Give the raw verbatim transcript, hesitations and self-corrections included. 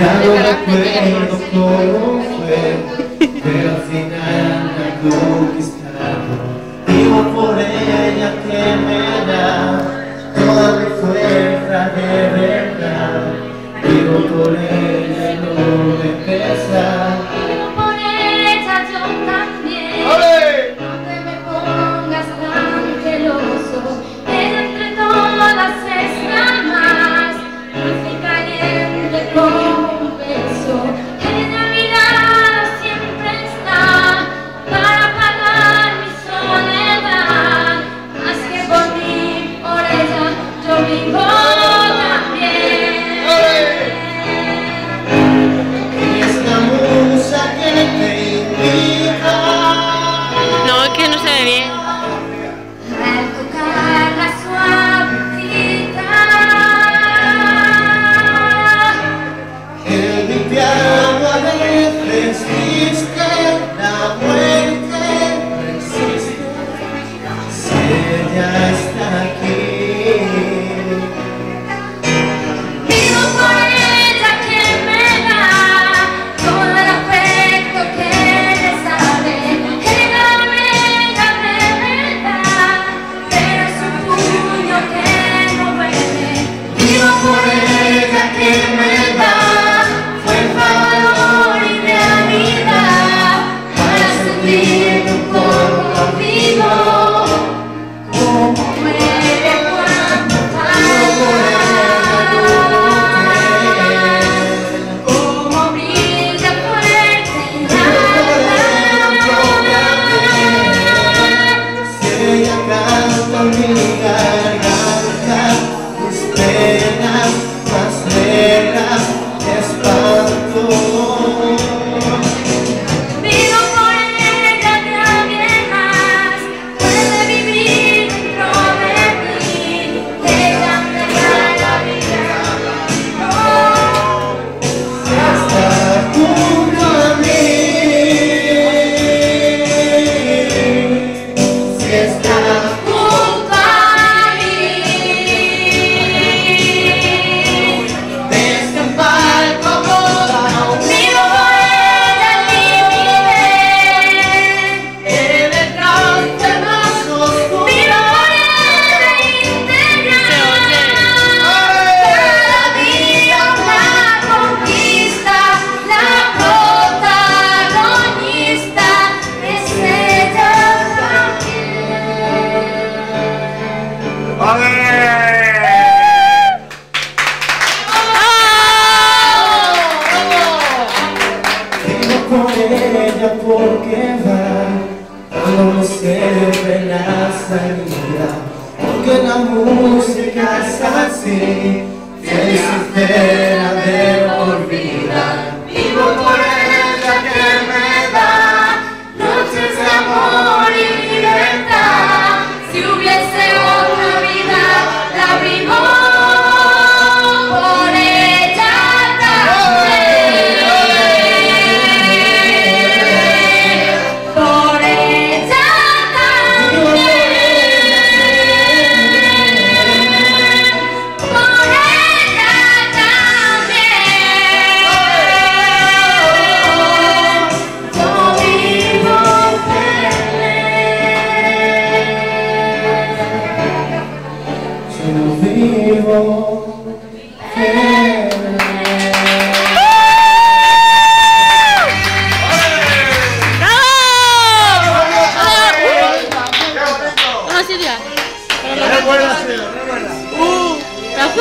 Ya no recuerdo cómo fue, pero al final me ha conquistado. Vivo por ella que me da toda mi fuerza de verdad. Vivo por ella y no me pesa. Vivo por ella yo también. ¡Ole! No te me pongas tan celoso. Ella entre todas es la más dulce y caliente como un beso. Ella a mi lado siempre está para apagar mi soledad. Más que por mí, por ella yo vivo también. Ella es la musa que te invita. No, es que no se ve bien. Al tocar la suavecita, El limpiado a veces triste, la muerte resiste. Si ella está aquí. vivo por ella que me da todo el afecto que le sabe. Ella me da de verdad, pero es un puño que no duele. Vivo por ella que me da fuerza, valor y realidad para sentir un poco vivo, como muere cuando va, como brilla fuerte y Si ella canta mi garganta, mis penas más negras espanto. vivo por ella que alguien más puede vivir dentro de mí. Ella me da la vida. Oh, Está junto a mí. Si está junto a mí. desde un palco volado, Vivo por ella libre, en el trance más oscuro. vivo por ella integral. Cada día una conquista, la protagonista es ella también. Vivo por ella porque va cuando me sirve la salida, porque la música es así, fiel y sincera de olvidar. Vivo por ella que me da Noches de amor y libertad. Si hubiese otra vida, la vivo por ella también. Por ella también. Por ella también. Yo vivo feliz. yo vivo feliz. ¡Bravo! ¡Uh! ¡No, Silvia! Recuerda, Silvia, recuerda. ¡Uh! ¡La